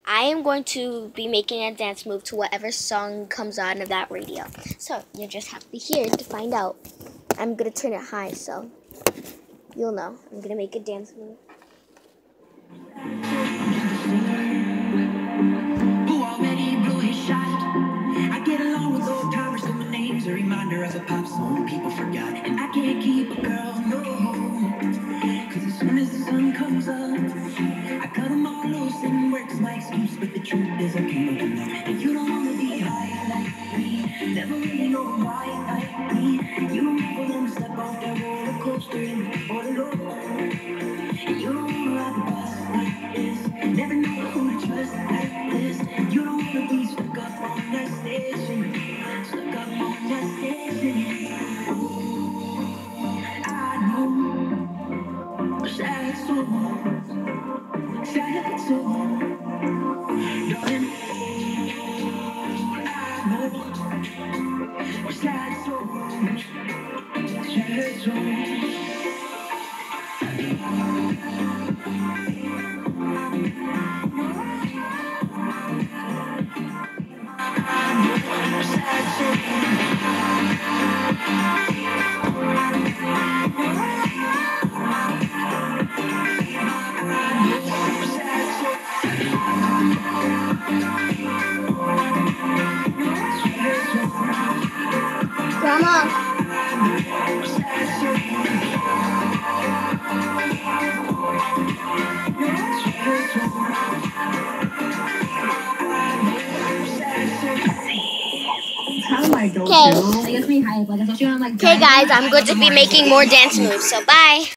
I am going to be making a dance move to whatever song comes on of that radio. So you just have to be here to find out. I'm going to turn it high so you'll know. I'm going to make a dance move. I get along with old timers, so my name's a reminder of a pop song people forgot. And I can't keep a girl, no. Cause as soon as the sun comes up, I cut them all loose and work's my excuse. But the truth is I can't open up. And you don't wanna be high like me, never really know why like me. You don't ever wanna step off that roller coaster and be all alone. And you don't wanna ride the bus like this, never know who to trust like this. You don't wanna be stuck up on that station, stuck up on that station. I know sad songs, sad songs, darling. I know sad songs, sad songs. Grandma. Okay. Okay guys, I'm going to be making more dance moves, so bye.